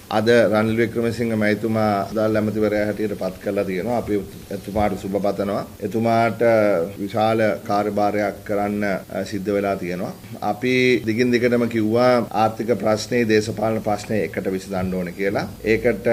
අද රනිල් වික්‍රමසිංහ මහතුමා දාල් ඇමතිවරයා හැටියට පත් කළා තියෙනවා. අපි එතුමාට සුබ පතනවා. එතුමාට විශාල කාර්යභාරයක් කරන්න සිද්ධ වෙලා තියෙනවා. අපි දිගින් දිගටම කිව්වා ආර්ථික ප්‍රශ්නේ දේශපාලන ප්‍රශ්නේ එකට විසඳන්න ඕනේ කියලා. ඒකට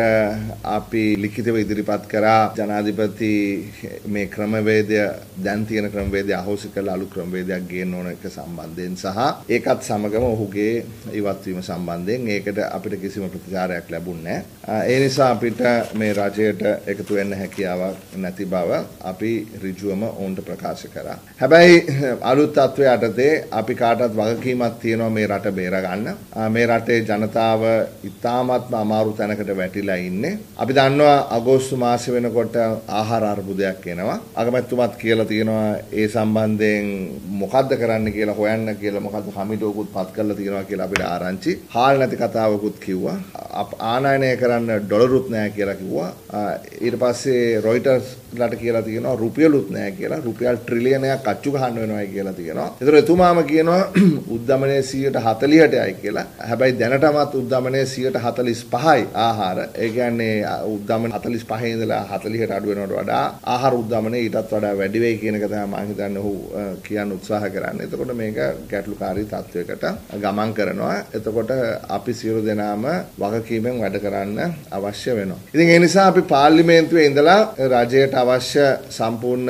අපි ලිඛිතව ඉදිරිපත් කරා ජනාධිපති මේ ක්‍රමවේදය දැන් තියෙන ක්‍රමවේදය අහෝසි කරලා අලුත් ක්‍රමවේදයක් ගේන්න ඕන එක සම්බන්ධයෙන් සහ ඒකත් සමගම ඔහුගේ ඉවත් වීම සම්බන්ධයෙන් ඒකට අපිට කිසිම ප්‍රතිචාරයක් ලැබුණේ නැහැ. ඒ නිසා අපිට මේ රජයට එකතු වෙන්න හැකියාවක් නැති බව අපි ඍජුවම ඔවුන්ට ප්‍රකාශ කරා. හැබැයි අලුත් තත්ත්වයට යටතේ අපි කාටවත් වගකීමක් තියෙනවා මේ රට බේර ගන්න. මේ රටේ ජනතාව ඉතාමත්ම අමාරු තැනකට වැටිලා ඉන්නේ. අපි දන්නවා අගෝස්තු මාසෙ වෙනකොට ආහාර අර්බුදයක් එනවා. අගමැතිතුමත් කියලා තියෙනවා ඒ සම්බන්ධයෙන් මොකද්ද කරන්න කියලා හොයන්න කියලා මොකද්ද කමිටුවකුත් පත් කරලා තියෙනවා කියලා අපිට ආරංචි. හාල් නැති කතාවකුත් කිව්වා. ආනයනය කරන්න ඩොලරුත් නැහැ කියලා කිව්වා. ඊට පස්සේ රොයිටර්ස් ලට කියලා තියෙනවා රුපියලුත් නැහැ කියලා. රුපියල් ට්‍රිලියනයක් අච්චු ගහන්න වෙනවායි කියලා තියෙනවා. ඒතර එතුමාම කියනවා උද්දමනයේ 140%යි කියලා. හැබැයි දැනටමත් උද්දමනයේ 145යි ආහාර. ඒ කියන්නේ උද්දමන 45 ඉඳලා 40ට අඩු වෙනවට වඩා ආහාර උද්දමනයේ ඊටත් වඩා වැඩි වෙයි කියන එක තමයි මම හිතන්නේ ඔහු කියන්න උත්සාහ කරන්නේ. එතකොට මේක ගැටලුකාරී තත්වයකට ගමන් කරනවා. එතකොට අපි සියලු දෙනාම වගකීමෙන් වැඩ කරන්න අවශ්‍ය වෙනවා. ඉතින් ඒ නිසා අපි පාර්ලිමේන්තුවේ ඉඳලා රජයට අවශ්‍ය සම්පූර්ණ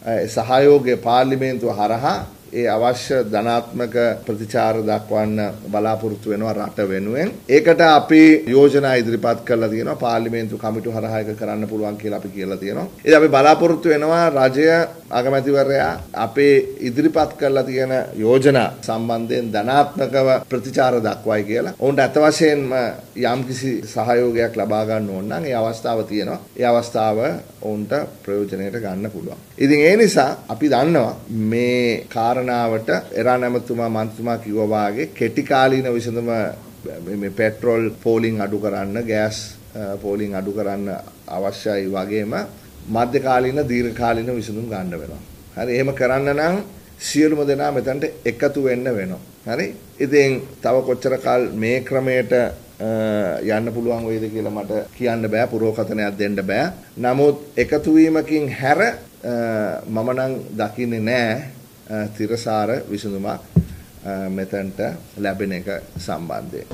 සහයෝගය පාර්ලිමේන්තුව හරහා ඒ අවශ්‍ය ධනාත්මක ප්‍රතිචාර දක්වන්න බලාපොරොත්තු වෙනවා රට වෙනුවෙන්. ඒකට අපි යෝජනා ඉදිරිපත් කරලා තියෙනවා පාර්ලිමේන්තු කමිටුව හරහා ඒක කරන්න පුළුවන් කියලා අපි කියලා තියෙනවා. ඉතින් අපි බලාපොරොත්තු වෙනවා රජය අගමැතිවරයා අපේ ඉදිරිපත් කරලා තියෙන යෝජනා සම්බන්ධයෙන් ධනාත්මකව ප්‍රතිචාර දක්වයි කියලා. ඔවුන්ට අත වශයෙන්ම යම්කිසි සහයෝගයක් ලබා ගන්න ඕන නම් ඒ අවස්ථාව තියෙනවා. ඒ අවස්ථාව ඔවුන්ට ප්‍රයෝජනයට ගන්න පුළුවන්. ඉතින් ඒ නිසා අපි දන්නවා මේ කාරණාවට එරා නැමතුමා මන්ත්‍රීතුමා කිව්වා වාගේ කෙටි කාලීන විසඳුම මේ පෙට්‍රෝල් පෝලිං අඩු කරන්න, ගෑස් පෝලිං අඩු කරන්න අවශ්‍යයි වගේම මධ්‍ය කාලීන දීර්ඝ කාලීන විසඳුම් ගන්න වෙනවා. හරි එහෙම කරන්න නම් සියලුම දෙනා මෙතනට එකතු වෙන්න වෙනවා. හරි ඉතින් තව කොච්චර කාල මේ ක්‍රමයට යන්න පුළුවන් වේද කියලා මට කියන්න බෑ, පුරෝකථනයක් දෙන්න බෑ. නමුත් එකතු වීමකින් හැර මම නම් දකින්නේ නෑ තිරසාර විසඳුමක් මෙතනට ලැබෙන එක සම්බන්ධයෙන්.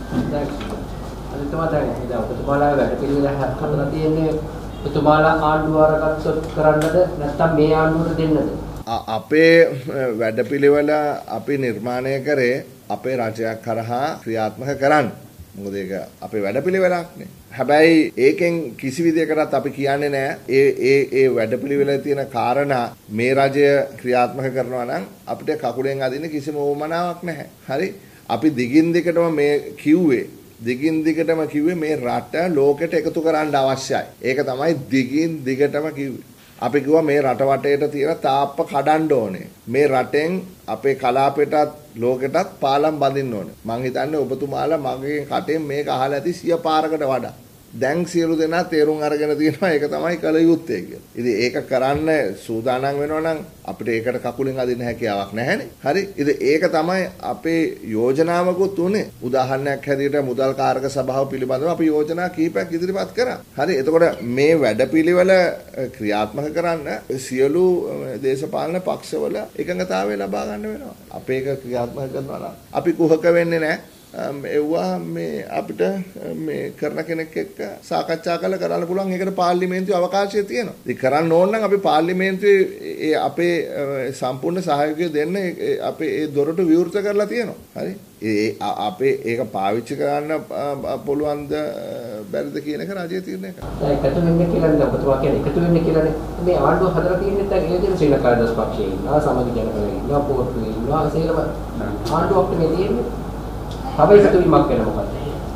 අනිතම දැන් ඔබතුමාලා වැඩ පිළිවෙල හදලා තියෙන්නේ ඔබතුමාලා ආණ්ඩුව අරගත්තොත් කරන්නද නැත්නම් මේ ආණ්ඩුවට දෙන්නද? අපේ වැඩපිළිවෙල අපි නිර්මාණය කරේ අපේ රජයක් කරහා ක්‍රියාත්මක කරන්න. මොකද ඒක අපේ වැඩපිළිවෙලක්නේ. හැබැයි ඒකෙන් කිසි විදියකටත් අපි කියන්නේ නැහැ ඒ වැඩපිළිවෙලේ තියෙන කාරණා මේ රජය ක්‍රියාත්මක කරනවා නම් අපිට කකුලෙන් අදින්න කිසිම උවමනාවක් නැහැ. හරි අපි දිගින් දිගටම මේ කිව්වේ මේ රට ලෝකෙට එකතු කරන්න අවශ්‍යයි. ඒක තමයි දිගින් දිගටම කිව්වේ. අපි කිව්වා මේ රට වටේට තියෙන තාප්ප කඩන්න ඕනේ. මේ රටෙන් අපේ කලාපයටත් ලෝකෙටත් පාලම් බඳින්න ඕනේ. මං හිතන්නේ ඔබතුමාලා මගේ කටෙන් මේක අහලා ඇති 100 පාරකට වඩා. දැන් සියලු දෙනා තේරුම් අරගෙන තියෙනවා ඒක තමයි කල යුත්තේ කියලා. ඉතින් ඒක කරන්න සූදානම් වෙනවා නම් අපිට ඒකට කකුලෙන් අදින්න හැකියාවක් නැහැනේ. හරි. ඉතින් ඒක තමයි අපේ යෝජනාවකුත් උනේ. උදාහරණයක් හැටියට මුදල් කාරක සභාව පිළිබඳව අපි යෝජනා කීපයක් ඉදිරිපත් කරා. හරි. එතකොට මේ වැඩපිළිවෙල ක්‍රියාත්මක කරන්න සියලු දේශපාලන පක්ෂවල එකඟතාවය ලබා ගන්න වෙනවා. අපේ එක ක්‍රියාත්මක කරනවා නම් අපි කුහක වෙන්නේ නැහැ. එව්වා මේ අපිට මේ කරන කෙනෙක් එක්ක සාකච්ඡා කරන්න පුළුවන්. ඒකට පාර්ලිමේන්තුවේ අවකාශය තියෙනවා. ඉතින් කරන්න ඕන නම් අපි පාර්ලිමේන්තුවේ අපේ සම්පූර්ණ සහයෝගය දෙන්න අපේ ඒ දොරටු විවෘත කරලා තියෙනවා. හරි. අපේ ඒක පාවිච්චි කරන්න පුළුවන්ද බැරිද කියන එක රජය තීරණය කරනවා. එකතු වෙන්න කියලා නේද ඔබතුමා කියන්නේ එකතු වෙන්න කියලානේ. මේ ආණ්ඩුව හදලා තියෙන්නේ නැත්නම් ඒ දෙන ශ්‍රී ලංකා දස් පක්ෂයේ ඉන්නවා, සමාජ ජනපදයේ ඉන්නවා, පොර්තුවේ ඉන්නවා, සේරම ආණ්ඩුවක් මේ තියෙන්නේ. තව එකතු වීමක් වෙන මොකක්ද?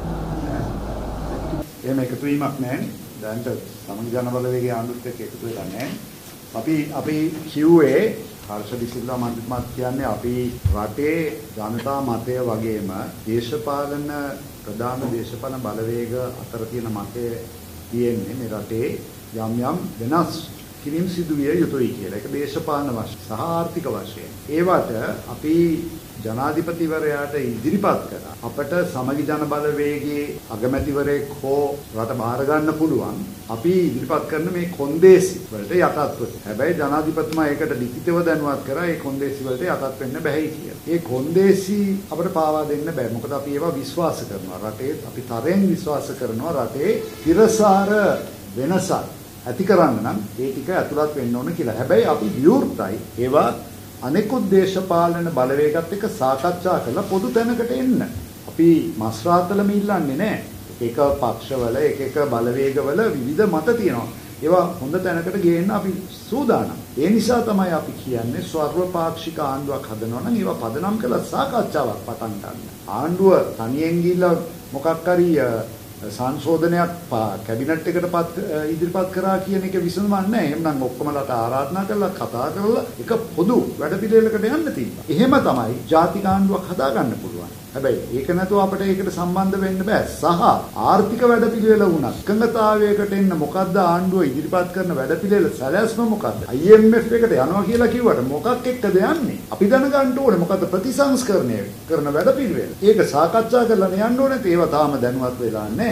එහෙම එකතු වීමක් නැහැ. දැන් සමගි ජන බලවේගයේ ආණ්ඩුවත් එක්ක එකතු වෙලා නැහැ. අපි කිව්වේ හර්ෂ ඩිසිල්වා මන්ත්‍රීතුමාත් කියන්නේ අපි රටේ ජනතා මතය වගේම දේශපාලන ප්‍රධාන දේශපාලන බලවේග අතර තියෙන මතය තියෙන්නේ මේ රටේ යම් වෙනස් කිරීම සිදු විය යුතුයි කියලා. ඒක දේශපාලන වශයෙන් සහ ආර්ථික වශයෙන්. ඒවට අපි ජනාධිපතිවරයාට ඉදිරිපත් කරා. අපට සමගි ජන බලවේගයේ අගමැතිවරයෙක් හෝ රට බාර ගන්න පුළුවන්. අපි ඉදිරිපත් කරන මේ කොන්දේසි වලට යටත්ව. හැබැයි ජනාධිපතිතුමා ඒකට ලිඛිතව දැනුවත් කරා ඒ කොන්දේසි වලට යටත් වෙන්න බැහැ කියලා. ඒ කොන්දේසි අපිට පාවා දෙන්න බෑ. මොකද අපි ඒවා විශ්වාස කරනවා. රටේ අපි තරෙන් විශ්වාස කරනවා රටේ තිරසාර වෙනසක් ඇති කරන්න නම් ඒ ටික ඇතුළත් වෙන්න ඕන කියලා. හැබැයි අපි විවෘතයි ඒවා අනෙකුත් දේශපාලන බලවේගات එක්ක සාකච්ඡා කරලා පොදු තැනකට එන්න. අපි මස්රාතලම ඉල්ලන්නේ නැහැ. එක පක්ෂවල එක බලවේගවල විවිධ මත තියෙනවා. ඒවා හොඳ තැනකට ගේන්න අපි සූදානම්. ඒ නිසා තමයි අපි කියන්නේ සර්වපාක්ෂික ආණ්ඩුවක් හදනවා නම් ඒවා පදනම් කරලා සාකච්ඡාවක් පටන් ගන්න. ආණ්ඩුව තනියෙන් ගිහිල්ලා මොකක් හරි සංශෝධනයක් කැබිනට් එකට ඉදිරිපත් කරා කියන එක විසඳුමක් නැහැ. එහෙනම් ඔක්කොමලට ආරාධනා කරලා කතා කරලා එක පොදු වැඩපිළිවෙලකට යන්න තියෙනවා. එහෙම තමයි ජාතික ආණ්ඩුවක් හදාගන්න පුළුවන්. හැබැයි ඒක නැතුව අපිට ඒකට සම්බන්ධ වෙන්න බෑ. සහ ආර්ථික වැඩපිළිවෙල වුණත් එකඟතාවයකට එන්න මොකද්ද ආණ්ඩුව ඉදිරිපත් කරන වැඩපිළිවෙල සැලැස්ම මොකද්ද? IMF එකට යනවා කියලා කිව්වට මොකක් එක්කද යන්නේ? අපි දැනගන්න ඕනේ මොකද්ද ප්‍රතිසංස්කරණය කරන වැඩපිළිවෙල. ඒක සාකච්ඡා කරලා යන්න ඕනේ. ඒවා තාම දැනුවත් වෙලා නැහැ.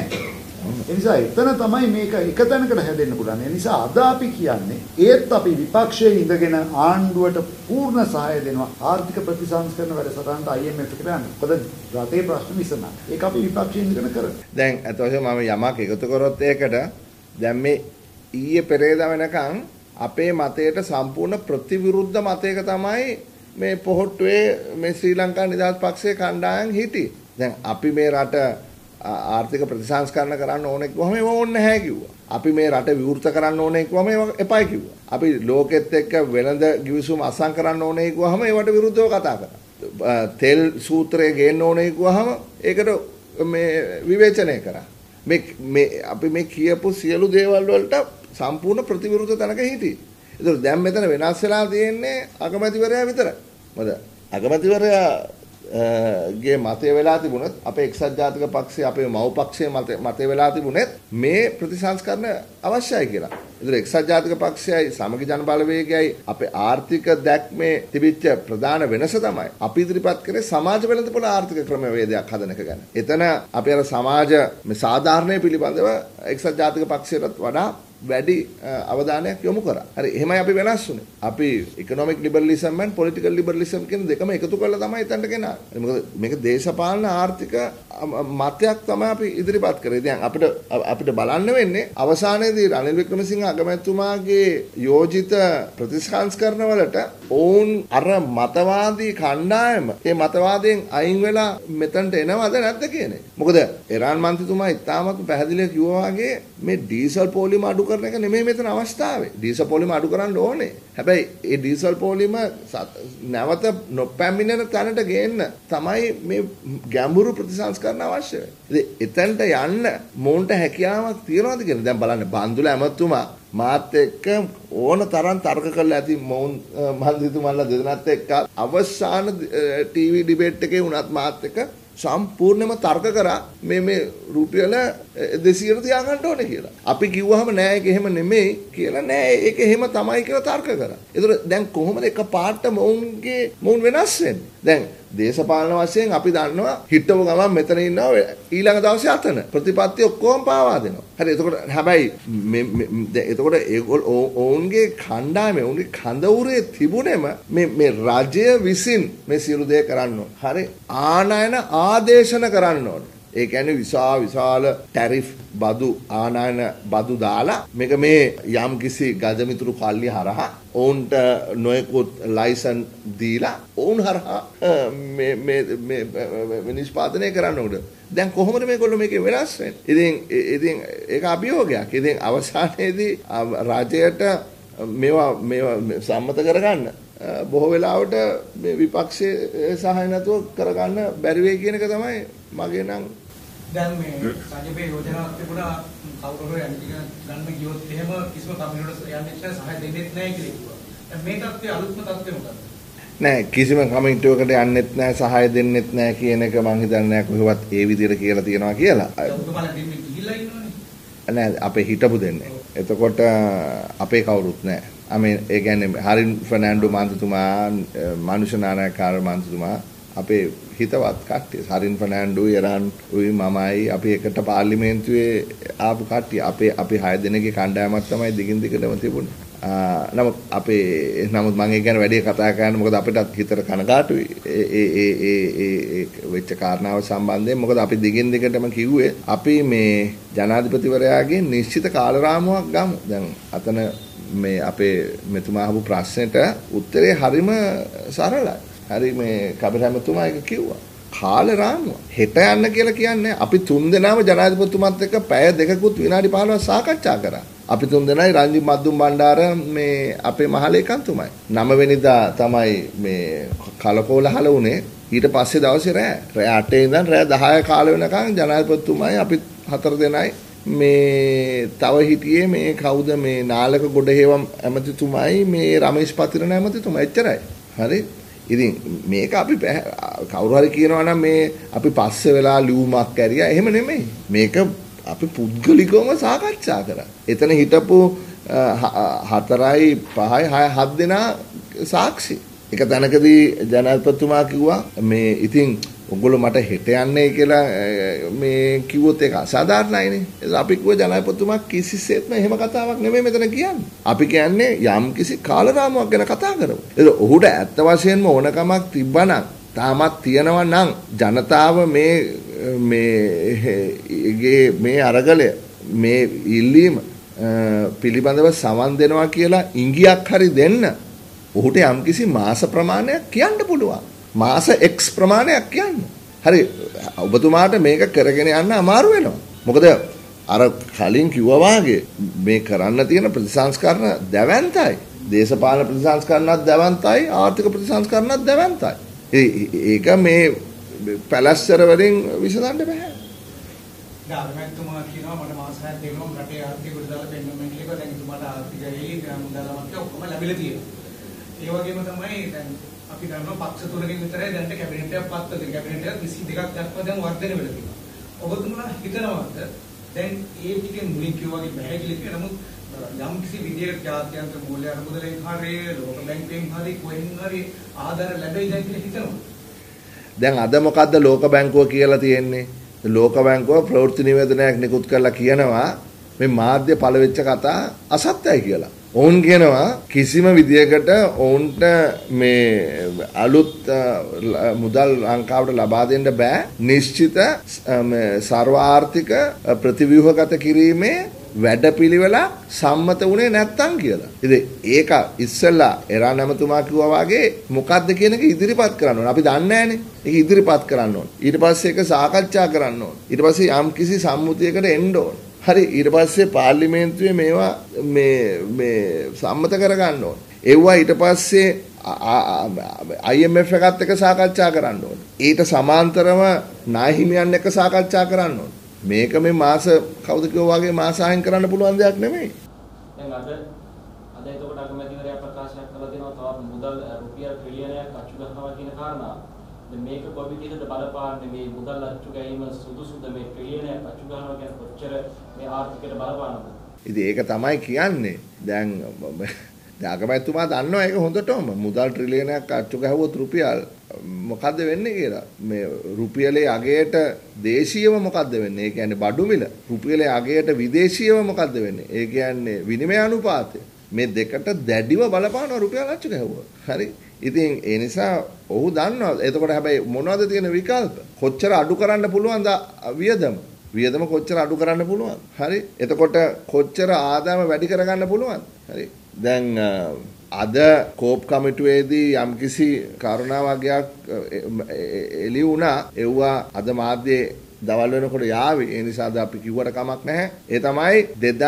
ඒ නිසා එතන තමයි මේක එක තැනකට හැදෙන්න පුළුවන්. ඒ නිසා අද අපි කියන්නේ ඒත් අපි විපක්ෂයේ ඉඳගෙන ආණ්ඩුවට පූර්ණ සහාය දෙනවා ආර්ථික ප්‍රතිසංස්කරණ වැඩසටහනට IMF එකට යන්න. මොකද රටේ ප්‍රශ්න විසඳන්න. ඒක අපි විපක්ෂයේ ඉඳගෙන කරන්නේ. දැන් අත වශයෙන් මම යමක් එකතු කරොත් ඒකට දැන් මේ ඊයේ පෙරේදා වෙනකන් අපේ මතයට සම්පූර්ණ ප්‍රතිවිරුද්ධ මතයක තමයි මේ පොහොට්ටුවේ මේ ශ්‍රී ලංකා නිදහස් පක්ෂයේ කණ්ඩායම් හිටියේ. දැන් අපි මේ රට ආර්ථික ප්‍රතිසංස්කරණ කරන්න ඕනේ කිව්වම ඒව ඕනේ නැහැ කිව්වා. අපි මේ රට විවෘත කරන්න ඕනේ කිව්වම ඒව එපයි කිව්වා. අපි ලෝකෙත් එක්ක වෙළඳ ගිවිසුම් අසම් කරන්න ඕනේ කිව්වම ඒවට විරුද්ධව කතා කරා. තෙල් සූත්‍රය ගේන්න ඕනේ කිව්වම ඒකට මේ විවේචනය කරා. මේ අපි මේ කියපු සියලු දේවල් වලට සම්පූර්ණ ප්‍රතිවිරුද්ධ තැනක හිටියේ. ඒතර දැන් මෙතන වෙනස් වෙලා තියෙන්නේ අගමැතිවරයා විතරයි. මොකද අගමැතිවරයා ගේ මතය වෙලා තිබුණත් අපේ එක්සත් ජාතික පක්ෂය අපේ මව් පක්ෂයේ මතය වෙලා තිබුණෙත් මේ ප්‍රතිසංස්කරණ අවශ්‍යයි කියලා. ඒතර එක්සත් ජාතික පක්ෂයයි සමගි ජන බලවේගයයි අපේ ආර්ථික දැක්මේ තිබිච්ච ප්‍රධාන වෙනස තමයි අපි ඉදිරිපත් කරේ සමාජ වෙළඳපොළ ආර්ථික ක්‍රමවේදයක් හදන එක ගැන. එතන අපි අර සමාජ මේ සාධාරණය පිළිබඳව එක්සත් ජාතික පක්ෂයටත් වඩා වැඩි අවධානයක් යොමු කරා. හරි එහෙමයි අපි වෙනස් වුනේ. අපි economic liberalism and political liberalism කියන දෙකම එකතු කරලා තමයි එතනට ගෙනාවේ. මොකද මේක දේශපාලන ආර්ථික මතයක් තමයි අපි ඉදිරිපත් කරේ. දැන් අපිට බලන්න වෙන්නේ අවසානයේදී රනිල් වික්‍රමසිංහ අගමැතිතුමාගේ යෝජිත ප්‍රතිසංස්කරණ වලට ඔවුන් අර මතවාදී කණ්ඩායම ඒ මතවාදයෙන් අයින් වෙලා මෙතනට එනවද නැද්ද කියන්නේ. මොකද ඉරාන් මන්ත්‍රීතුමා ඉතාමත් පැහැදිලිව කිව්වා වගේ මේ ඩීසල් පොලිම අඩු කරන එක නෙමෙයි මෙතන අවස්ථාවේ. ඩීසල් පොලිම අඩු කරන්න ඕනේ. හැබැයි ඒ ඩීසල් පොලිම නැවත නොපැමිණෙන තැනට ගේන්න තමයි මේ ගැඹුරු ප්‍රතිසංස්කරණ අවශ්‍ය වෙන්නේ. එතනට යන්න මොවුන්ට හැකියාවක් තියනවාද කියලා දැන් බලන්න බන්දුල ඇමතුමා මාත් එක්ක ඕන තරම් තර්ක කරලා ඇති මොවුන් මන්ත්‍රීතුමාලා දෙදෙනාත් එක්ක අවසාන ටීවී ඩිබේට් එකේ වුණත් මාත් එක්ක සම්පූර්ණයෙන්ම තර්ක කරා මේ රුපියල 200 තියාගන්න ඕනේ කියලා. අපි කිව්වහම නෑ ඒක එහෙම නෙමෙයි කියලා නෑ ඒක එහෙම තමයි කියලා තර්ක කරා. ඒතර දැන් කොහොමද එක පාට මොවුන් වෙනස් වෙන්නේ? දැන් දේශපාලන වශයෙන් අපි දන්නවා හිටව ගමන් මෙතන ඉන්නවා ඊළඟ දවසේ අතන ප්‍රතිපත්ති ඔක්කොම පාවා දෙනවා. හරි එතකොට හැබැයි එතකොට ඔවුන්ගේ කණ්ඩායම ඔවුන්ගේ කඳවුරේ තිබුණෙම මේ රජය විසින් මේ සියලු දේ කරන්න ඕන. හරි ආනයන ආදේශන කරන්න ඕන. ඒ කියන්නේ විශාල ටැරිෆ් බදු ආනයන බදු දාලා මේක මේ යම් කිසි ගජමිතුරු කල්ලි හරහා ඔවුන්ට නොයෙකුත් ලයිසන් දීලා ඔවුන් හරහා මේ නිෂ්පාදනය කරන්න උඩ. දැන් කොහොමද මේගොල්ලෝ මේකේ වෙනස් වෙන්නේ? ඉතින් ඒක අභියෝගයක්. ඉතින් අවසානයේදී රජයට මේවා සම්මත කරගන්න බොහෝ වෙලාවට මේ විපක්ෂයේ සහාය නැතුව කරගන්න බැරි වෙයි කියන එක තමයි මගේ නම් දැන් මේ රජයේ යෝජනාවක් තිබුණා කවුරු හරි ගන්න ගියොත් එහෙම කිසිම කමිටුවකට යන්නේ නැහැ සහාය දෙන්නේ නැහැ කියලා කිව්වා. දැන් මේ තත්ත්වයේ අලුත්ම තත්ත්වය මොකක්ද? නෑ කිසිම කමිටුවකට යන්නෙත් නැහැ සහාය දෙන්නෙත් නැහැ කියන එක මං හිතන්නේ නැහැ කොහෙවත් ඒ විදිහට කියලා තියනවා කියලා. ඔබතුමාලා දෙන්නේ ගිහිල්ලා ඉන්නවනේ. නෑ අපේ හිටපු දෙන්නේ. එතකොට අපේ කවුරුත් නැහැ. ඒ කියන්නේ හරින් ෆර්නෑන්ඩෝ මන්ත්‍රීතුමා, මනුෂ්‍ය නානායකාර මන්ත්‍රීතුමා අපේ හිතවත් කට්ටිය. හරින් ෆර්නෑන්ඩෝ, යරන් උයි මමයි අපි එකට පාර්ලිමේන්තුවේ ආපු කට්ටිය. අපි 6 දෙනෙක්ගේ කණ්ඩායමක් තමයි දිගින් දිගටම තිබුණේ. නමුත් මම ඒ ගැන වැඩි කතා කරන්න මොකද අපිටත් හිතට කනගාටුයි ඒ වෙච්ච කාරණාව සම්බන්ධයෙන්. මොකද අපි දිගින් දිගටම කිව්වේ අපි මේ ජනාධිපතිවරයාගේ නිශ්චිත කාලරාමුවක් ගමු. දැන් අතන මේ අපේ මෙතුමා අහපු ප්‍රශ්නෙට උත්තරේ හරිම සරලයි. හරි මේ කබරහැමතුමා එක කිව්වා. කාලරාමුව හෙට යන්න කියලා කියන්නේ අපි 3 දෙනාම ජනාධිපතිතුමත් එක්ක පැය දෙකකුත් විනාඩි 15ක් සාකච්ඡා කරා. අපි 3 දෙනායි රංජිත් මද්දුම් බණ්ඩාර මේ අපේ මහලේකම්තුමයි. 9 වෙනිදා තමයි මේ කලකෝලහල වුණේ. ඊට පස්සේ දවසේ රෑ 8 ඉඳන් රෑ 10 කාල වෙනකන් ජනාධිපතිතුමයි අපි 4 දෙනයි මේ තව හිටියේ මේ කවුද මේ නාලක ගොඩහේවම් ඇමතිතුමයි මේ රමේෂ් පතිරණ ඇමතිතුමා එච්චරයි. හරි. ඉතින් මේක අපි කවුරු හරි කියනවා නම් මේ අපි පස්සේ වෙලා ලියුමක් ඇරියා. එහෙම නෙමෙයි. මේක අපි පුද්ගලිකවම සාකච්ඡා කරා. එතන හිටපු 4යි 5යි 6 7 දෙනා සාක්ෂි. එක තැනකදී ජනාධිපතිතුමා කිව්වා මේ ඉතින් ඔයගොල්ලෝ මට හෙට යන්නේ කියලා මේ කිව්වොත් ඒක අසාධාරණයිනේ. අපි කිව්ව ජනාධිපතිතුමා කිසිසේත්ම එහෙම කතාවක් නෙමෙයි මෙතන කියන්නේ. අපි කියන්නේ යම් කිසි කාලරාමුවක් ගැන කතා කරමු. ඒක ඔහුට ඇත්ත වශයෙන්ම ඕනකමක් තිබ්බනම් තාමත් තියෙනවා නම් ජනතාව මේ අරගලය මේ ඉල්ලීම පිළිබඳව සමන් දෙනවා කියලා ඉංගියක් හරි දෙන්න ඔහුට යම්කිසි මාස ප්‍රමාණයක් කියන්න පුළුවන්. මාස X ප්‍රමාණයක් කියන්න. හරි ඔබතුමාට මේක කරගෙන යන්න අමාරු වෙනවා. මොකද අර කලින් කිව්වා වාගේ මේ කරන්න තියෙන ප්‍රතිසංස්කරණ දැවැන්තයි. දේශපාලන ප්‍රතිසංස්කරණත් දැවැන්තයි, ආර්ථික ප්‍රතිසංස්කරණත් දැවැන්තයි. ඒක මේ පැලැස්සර වලින් විසඳන්න බෑ. ධර්මතුමා කියනවා මට මාස 6ක් දෙනවා රටේ ආර්ථික විද්‍යාල පෙන්වන්න කියලා. දැන් තුමාට ආර්ථිකයි මුදල්මත් ඔක්කොම ලැබිලා තියෙනවා. ඒ වගේම තමයි දැන් අපි දන්නවා පක්ෂ තුනකින් විතරයි දැන් කැබිනට් එකක් පත් වෙලා. කැබිනට් එක 22ක් දක්වා දැන් වර්ධනය වෙලා තියෙනවා. ඔබතුමලා හිතනවාද දැන් ඒ ටිකෙන් මුලින් කිව්වා වගේ පැහැදිලි කියලා නමුත් යම් කිසි විදියට ජාත්‍යන්තර මූල්‍ය අනුමුදලෙන් හරි ලෝක බැංකුවෙන් හරි කොහෙන් හරි ආධාර ලැබෙයි දැන් කියලා හිතනවා. දැන් අද මොකද්ද ලෝක බැංකුව කියලා තියෙන්නේ? ලෝක බැංකුව ප්‍රවෘත්ති නිවේදනයක් නිකුත් කරලා කියනවා මේ මාධ්‍ය පළවෙච්ච කතා අසත්‍යයි කියලා. ඔවුන් කියනවා කිසිම විදියකට ඔවුන්ට මේ අලුත් මුදල් ලංකාවට ලබා දෙන්න බෑ නිශ්චිත සර්වාර්ථික ප්‍රතිව්‍යුහගත කිරීමේ වැඩපිළිවෙල සම්මත වුණේ නැත්තම් කියලා. ඉතින් ඒක ඉස්සෙල්ලා එරා නැමතුමා කිව්වා වගේ මොකද්ද කියන එක ඉදිරිපත් කරන්න ඕන. අපි දන්නේ නැහනේ. ඒක ඉදිරිපත් කරන්න ඕන. ඊට පස්සේ ඒක සාකච්ඡා කරන්න ඕන. ඊට පස්සේ යම් කිසි සම්මුතියකට එන්න ඕන. හරි ඊට පස්සේ පාර්ලිමේන්තුවේ මේවා මේ සම්මත කරගන්න ඕන. ඒවා ඊට පස්සේ IMF එකත් එක්ක සාකච්ඡා කරන්න ඕන. ඊට සමාන්තරව නාහිමියන් එක්ක සාකච්ඡා කරන්න ඕන. මේක මේ මාස කවුද කිව්වා වගේ මාස අහිං කරන්න පුළුවන් දෙයක් නෙමෙයි. දැන් අද එතකොට අගමැතිවරයා ප්‍රකාශයක් කළා දෙනවා තවත් මුදල් රුපියල් ට්‍රිලියනයක් අච්චු ගන්නවා කියන කාරණාව. දැන් මේක කොයි විදිහටද බලපාන්නේ මේ මුදල් අච්චු ගැනීම සුදුසුද මේ ට්‍රිලියනයක් අච්චු ගන්නවා කියන කොච්චර මේ ආර්ථිකයට බලපානවද? ඉතින් ඒක තමයි කියන්නේ. දැන් අගමැතිතුමා දන්නවා ඒක හොඳටම මුදල් ට්‍රිලියනයක් අච්චු ගහුවොත් රුපියල් මොකද්ද වෙන්නේ කියලා. මේ රුපියලේ අගයට දේශීයව මොකද්ද වෙන්නේ? ඒ කියන්නේ බඩු මිල. රුපියලේ අගයට විදේශීයව මොකද්ද වෙන්නේ? ඒ කියන්නේ විනිමය අනුපාතය. මේ දෙකට දැඩිව බලපානවා රුපියල් අච්චු ගහුවොත්. හරි. ඉතින් ඒ නිසා ඔහු දන්නවා. එතකොට හැබැයි මොනවද තියෙන විකල්ප? කොච්චර අඩු කරන්න පුළුවන්ද වියදම? වියදම කොච්චර අඩු කරන්න පුළුවන්? හරි. එතකොට කොච්චර ආදායම වැඩි කරගන්න පුළුවන්? හරි. දැන් අද කෝප් කමිටුවේදී යම්කිසි කරුණා වගේක් එළි වුණා. එව්වා අද මාධ්‍යයේ දවල් වෙනකොට යාවි. ඒ නිසා අද අපි කිව්වට කමක් නැහැ. ඒ තමයි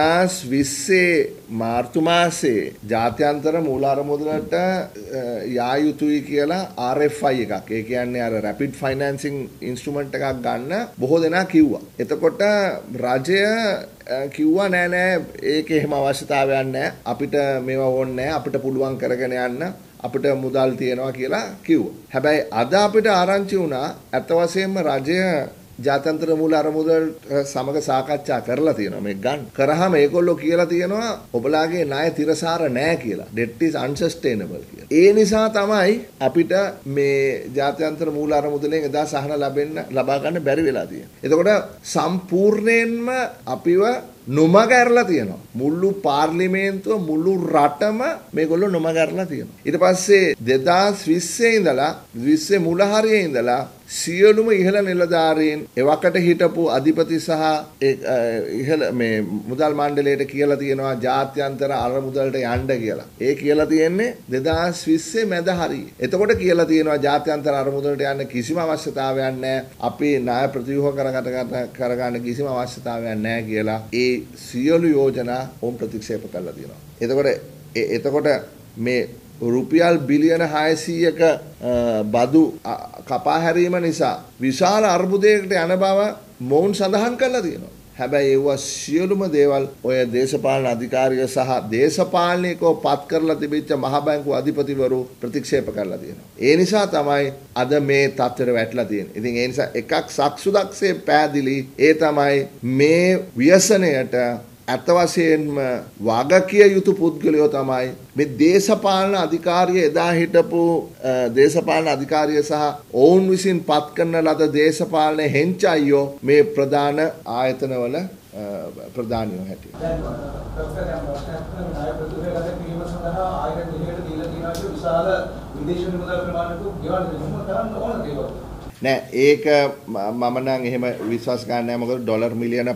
2020 මාර්තු මාසේ ජාත්‍යන්තර මූලාරමුදලට යා යුතුයි කියලා RFI එකක්. ඒ කියන්නේ අර රැපිඩ් ෆයිනෑන්සින් ඉන්ස්ට්‍රුමන්ට් එකක් ගන්න බොහෝ දෙනා කිව්වා. එතකොට රජය කිව්වා නෑ ඒක එහෙම අවශ්‍යතාවයක් නෑ. අපිට මේවා ඕනේ නෑ. අපිට පුළුවන් කරගෙන යන්න. අපිට මුදල් තියෙනවා කියලා කිව්වා. හැබැයි අද අපිට ආරංචි වුණා අත වශයෙන්ම රජය ජාත්‍යන්තර මූල අරමුදල් සමග සාකච්ඡා කරලා තියෙනවා මේ ගන්න. කරාම ඒගොල්ලෝ කියලා තියෙනවා ඔබලාගේ ණය තිරසාර නෑ කියලා. debt is unsustainable කියලා. ඒ නිසා තමයි අපිට මේ ජාත්‍යන්තර මූල අරමුදලෙන් එදා සහන ලබා ගන්න බැරි වෙලා තියෙන්නේ. එතකොට සම්පූර්ණයෙන්ම අපිව නොමග ඇරලා තියෙනවා. මුළු පාර්ලිමේන්තුව මුළු රටම මේගොල්ලෝ නොමග ඇරලා තියෙනවා. ඊට පස්සේ 2020 ඉඳලා 20 මුල හරියේ ඉඳලා සියලුම ඉහළ නිලධාරීන් එවකට හිටපු අධිපති සහ ඉහළ මේ මුදල් මණ්ඩලයට කියලා තියෙනවා ජාත්‍යන්තර අරමුදලට යන්න කියලා. ඒ කියලා තියෙන්නේ 2020 මැද හරියේ. එතකොට කියලා තියෙනවා ජාත්‍යන්තර අරමුදලට යන්න කිසිම අවශ්‍යතාවයක් නැහැ. අපි ණය ප්‍රතිව්‍යුහ කරගන්න කිසිම අවශ්‍යතාවයක් නැහැ කියලා. ඒ සියලු යෝජනා ඔවුන් ප්‍රතික්ෂේප කරලා තියෙනවා. එතකොට මේ රුපියල් බිලියන 600ක බදු කපා හැරීම නිසා විශාල අර්බුදයකට යන බව මොවුන් සඳහන් කරලා තියෙනවා. හැබැයි ඒවා සියලුම දේවල් ඔය දේශපාලන අධිකාරිය සහ දේශපාලනිකව පත් කරලා තිබිච්ච මහ බැංකුව අධිපතිවරු ප්‍රතික්ෂේප කරලා තියෙනවා. ඒ නිසා තමයි අද මේ තත්ත්වයට වැටලා තියෙන්නේ. ඉතින් ඒ නිසා එකක් සක්සුදක්සේ පැහැදිලි ඒ තමයි මේ ව්‍යසනයට අත වශයෙන්ම වගකිය යුතු පුද්ගලයෝ තමයි මේ දේශපාලන අධිකාරිය එදා හිටපු දේශපාලන අධිකාරිය සහ ඔවුන් විසින් පත් කරන ලද දේශපාලන හෙන්චයියෝ මේ ප්‍රධාන ආයතනවල ප්‍රධානියෝ හැටියට. දැන් ණය ප්‍රතිව්‍යුහගත කිරීම සඳහා ආයතන දෙකකට දීලා තියෙනවා කිය විශාල විදේශ මුදල් ප්‍රමාණයක් ගෙවන්න දෙන්න තරම් ඕන දේවල්. නෑ ඒක මම නම් එහෙම විශ්වාස ගන්න නෑ. මොකද ඩොලර් මිලියන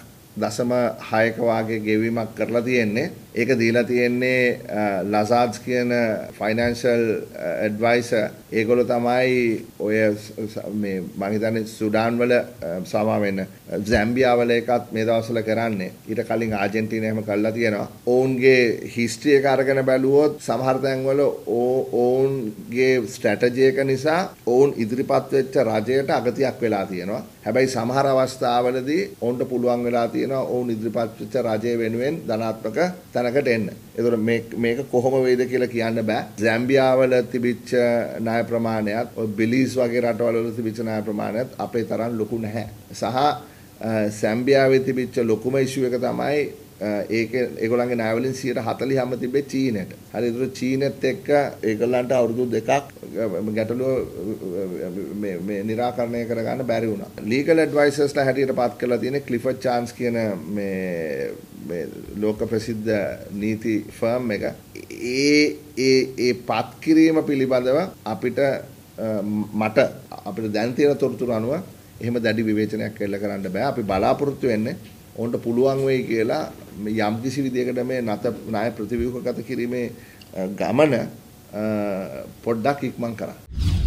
5.6ක වාගේ ගෙවීමක් කරලා තියෙන්නේ. ඒක දීලා තියෙන්නේ ලසාඩ්ස් කියන ෆයිනෑන්ෂල් ඇඩ්වයිසර්. ඒගොල්ලෝ තමයි ඔය මේ මම හිතන්නේ සුඩාන් වල සමා වෙන සැම්බියා වල එකත් මේ දවස්වල කරන්නේ. ඊට කලින් ආජන්ටිනා එහෙම කරලා තියෙනවා. ඔවුන්ගේ හිස්ටරි එක අරගෙන බැලුවොත් සමහර තැන්වල ඔවුන්ගේ ස්ට්‍රැටජි එක නිසා ඔවුන් ඉදිරිපත් වෙච්ච රජයට අගතියක් වෙලා තියෙනවා. හැබැයි සමහර අවස්ථාවලදී ඔවුන්ට පුළුවන් වෙලා තියෙනවා ඔවුන් ඉදිරිපත් වෙච්ච රජය වෙනුවෙන් ධනාත්මක තැනකට එන්න. ඒතකොට මේක කොහොම වෙයිද කියලා කියන්න බෑ. සැම්බියා වල තිබිච්ච ණය ප්‍රමාණයත් ඔය බෙලිස් වගේ රටවල වල තිබිච්ච ණය ප්‍රමාණයත් අපේ තරම් ලොකු නැහැ. සහ සැම්බියාවේ තිබිච්ච ලොකුම ඉෂුව එක තමයි ඒගොල්ලන්ගේ ණය වලින් 40%ම තිබෙන්නේ චීනෙට. හරි ඒක චීනෙත් එක්ක ඒගොල්ලන්ට අවුරුදු දෙකක් ගැටලුව මේ निराකරණය කරගන්න බැරි වුණා. ලීගල් ඇඩ්වයිසර්ස්ලා හැටියට පත් කරලා තියෙන ක්ලිෆර්ඩ් චාන්ස් කියන මේ ලෝක ප්‍රසිද්ධ නීති ෆර්ම් එක ඒ පත් කිරීම පිළිබඳව අපිට දැන් තියෙන තොරතුරු අනුව එහෙම දැඩි විවේචනයක් කරන්න බෑ. අපි බලාපොරොත්තු වෙන්නේ ඔවුන්ට පුළුවන් වෙයි කියලා යම් කිසි විදියකට මේ ණය ප්‍රතිව්‍යුහගත කිරීමේ ගමන පොඩ්ඩක් ඉක්මන් කරා.